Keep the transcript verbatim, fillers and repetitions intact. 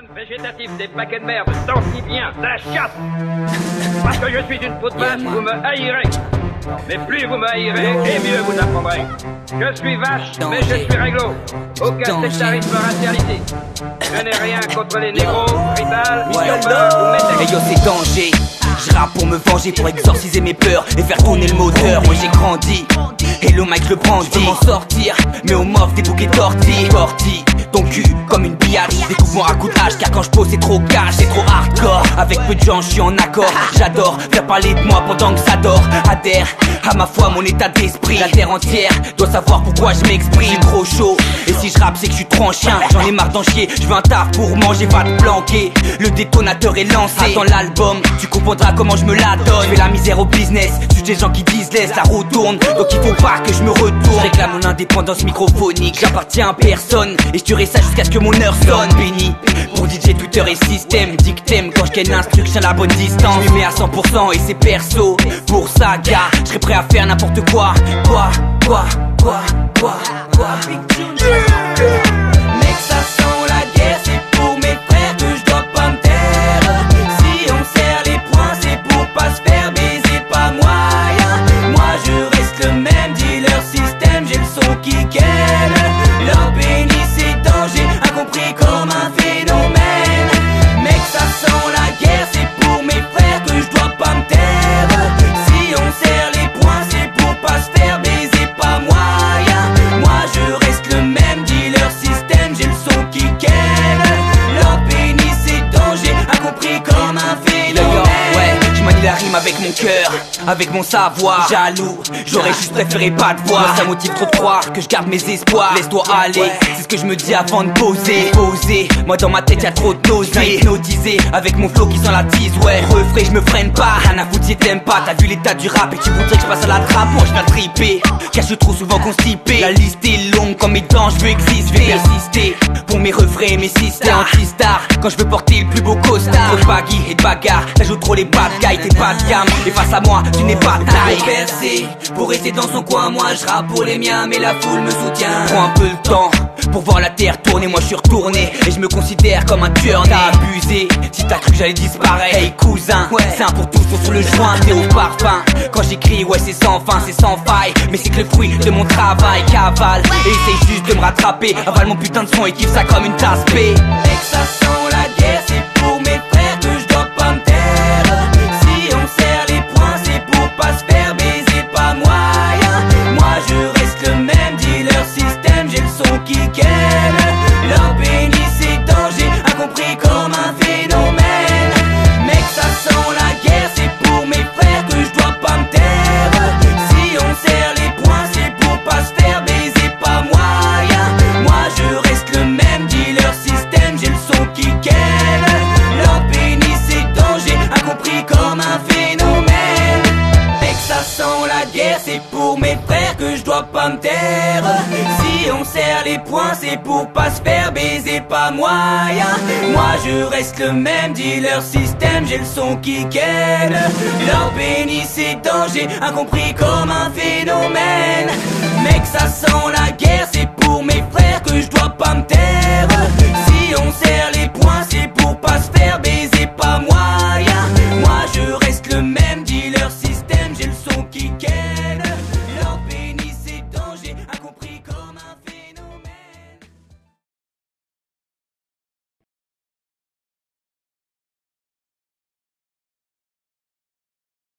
Végétatif des paquets de merde, sanctifien, la chatte. Parce que je suis une peau de vache, vous me haïrez. Mais plus vous me haïrez, et mieux vous apprendrez. Je suis vache, mais je suis réglo. Aucun sectarisme racialité. Je n'ai rien contre les négros, Rital, Mistopin ou Métèque. Hey yo, c'est danger. Je rappe pour me venger, pour exorciser mes peurs et faire tourner le moteur. Moi j'ai grandi, hello Mike le brandy. Je veux m'en sortir, mais on m'offre des bouquets tortilles. Tortilles, ton cul comme une biatch. Découvre-moi à coup de hache, car quand je pose c'est trop cash, c'est trop hardcore. Avec peu de gens je suis en accord. J'adore faire parler de moi pendant que ça dort. Adhère à ma foi, mon état d'esprit. La terre entière doit savoir pourquoi je m'exprime. J'ai trop chaud, et si je rappe c'est que je suis trop en chien. J'en ai marre d'en chier, je veux un taf pour manger, pas de planquer. Le détonateur est lancé. Attends l'album, tu comprendras comment je me la donne. Je fais la misère au business, je suis des gens qui disent laisse la roue tourne. Donc il faut pas que je me retourne. Je réclame mon indépendance microphonique. J'appartiens à personne et je tuerai ça jusqu'à ce que mon heure sonne. Béni pour D J, Twitter et système. Dictem quand je gagne l'instruction à la bonne distance. Je m'y mets à cent pour cent et c'est perso. Pour ça gars, je serais prêt à faire n'importe quoi. Quoi, quoi, quoi, quoi, quoi. Mec ça sent la guerre, c'est pour mes frères que je dois pas me taire. Si on serre les poings c'est pour pas se faire baiser, pas moyen. Moi je reste le même, dealer système, j'ai le son qui ken. Leur béni c'est danger, incompris comme un phénomène. Mec ça sent la guerre, c'est pour mes frères que je dois pas me taire. Si on serre les poings c'est pour pas se faire baiser, pas moyen. Moi je reste le même, dealer système, j'ai le son qui ken. Leur béni c'est danger, incompris comme un phénomène. Ouais, je manie la rime avec mon cœur, avec mon savoir. Jaloux, j'aurais juste préféré pas te voir. Ça motive trop de croire que je garde mes espoirs. Laisse-toi aller, c'est ce que je me dis avant de poser. Poser, moi dans ma tête y'a trop de nausées. Hypnotisé, avec mon flow qui sent la tease. Ouais, refrais, je me freine pas, rien à foutre si t'aimes pas. T'as vu l'état du rap et tu voudrais que je passe à la trappe. Moi je viens triper, car je suis trop souvent constipé. La liste est longue comme mes dents, je veux exister. Je vais persister, pour mes refrains et mes sisters. Anti-star, quand je veux porter le plus beau costard. Trop de baggy et de bagarre, t'ajoutes trop les bad guys. T'es pas de gamme, et face à moi, tu n'es pas de taille. Percé, pour rester dans son coin, moi je rappe pour les miens, mais la foule me soutient. Prends un peu le temps, pour voir la terre tourner, moi je suis retourné. Et je me considère comme un tueur né. T'as abusé, si t'as cru que j'allais disparaître. Hey cousin, ouais, c'est un pour tous, sur le joint, t'es au parfum. Quand j'écris, ouais c'est sans fin, c'est sans faille. Mais c'est que le fruit de mon travail, cavale. Et essaye juste de me rattraper, avale mon putain de son et kiffe ça comme une tasse P. Mec ça sent la guerre, c'est pour mes frères que je dois pas me taire. Si on serre les poings, c'est pour pas se faire baiser, pas moyen. Moi je reste le même, dealer système, j'ai le son qui ken. Leur béni c'est danger, incompris comme un phénomène. Mec ça sent la guerre, c'est pour mes frères que je dois pas me taire. Si on serre les poings, c'est pour pas se faire baiser, pas moyen. Moi je reste le même, dealer système, j'ai le son qui ken. Leur béni c'est danger, incompris comme un phénomène. Mec ça sent la guerre, c'est pour mes frères que je dois pas me taire. Si on serre les poings, c'est pour pas se faire baiser, pas moyen. Moi je reste le même, dealer système, j'ai le son qui ken. Leur béni c'est danger, incompris comme un phénomène. Mec ça sent la guerre, c'est pour mes frères que je dois pas me taire. Si on serre